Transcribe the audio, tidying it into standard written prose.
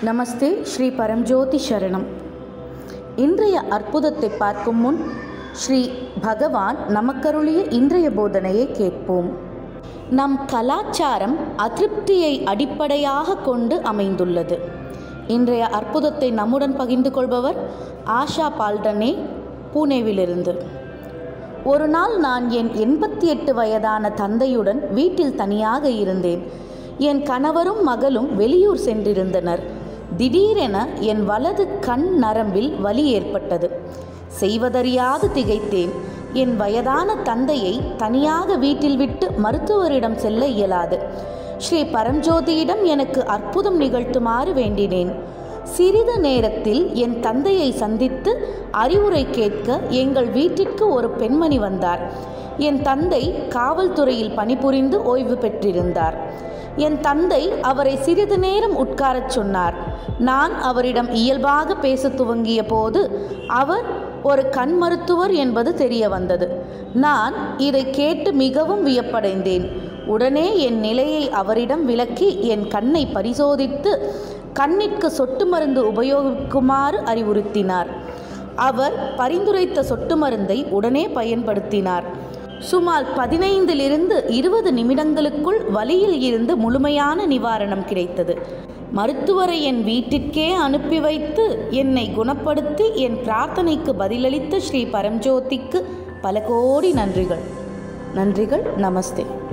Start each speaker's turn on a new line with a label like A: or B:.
A: நமஸ்தே. ஸ்ரீ பரம்ஜோதி சரணம். இன்றைய அற்புதத்தை பார்க்கும் முன் ஸ்ரீ பகவான் நமக்கருளிய இன்றைய போதனையை கேட்போம். நம் கலாச்சாரம் அதிருப்தியை அடிப்படையாக கொண்டு அமைந்துள்ளது. இன்றைய அற்புதத்தை நம்முடன் பகிர்ந்து கொள்பவர் ஆஷா பால்டனே, பூனேவிலிருந்து. ஒரு நாள் நான் என் 88 வயதான தந்தையுடன் வீட்டில் தனியாக இருந்தேன். என் கணவரும் மகளும் வெளியூர் சென்றிருந்தனர். திடீரென என் வலது கண் நரம்பில் வலி ஏற்பட்டது. செய்வதறியாது திகைத்தேன். என் வயதான தந்தையை தனியாக வீட்டில் விட்டு மருத்துவரிடம் செல்ல இயலாது. ஸ்ரீ பரம்ஜோதியிடம் எனக்கு அற்புதம் நிகழ்த்துமாறு வேண்டினேன். சிறிது நேரத்தில் என் தந்தையை சந்தித்து அறிவுரை கேட்க எங்கள் வீட்டிற்கு ஒரு பெண்மணி வந்தார். என் தந்தை காவல்துறையில் பணிபுரிந்து ஓய்வு பெற்றிருந்தார். என் தந்தை அவரை சிறிது நேரம் உட்காரச் சொன்னார். நான் அவரிடம் இயல்பாக பேச துவங்கிய போது அவர் ஒரு கண் மருத்துவர் என்பது தெரிய வந்தது. நான் இதை கேட்டு மிகவும் வியப்படைந்தேன். உடனே என் நிலையை அவரிடம் விளக்கி என் கண்ணை பரிசோதித்து கண்ணிற்கு சொட்டு மருந்து உபயோகிக்குமாறு அறிவுறுத்தினார். அவர் பரிந்துரைத்த சொட்டு மருந்தை உடனே பயன்படுத்தினார். சுமார் 15 to 20 நிமிடங்களுக்குள் வலியில் இருந்து முழுமையான நிவாரணம் கிடைத்தது. மருத்துவரை என் வீட்டிற்கே அனுப்பி வைத்து என்னை குணப்படுத்தி என் பிரார்த்தனைக்கு பதிலளித்த ஸ்ரீ பரம்ஜோதிக்கு பல கோடி நன்றிகள். நமஸ்தே.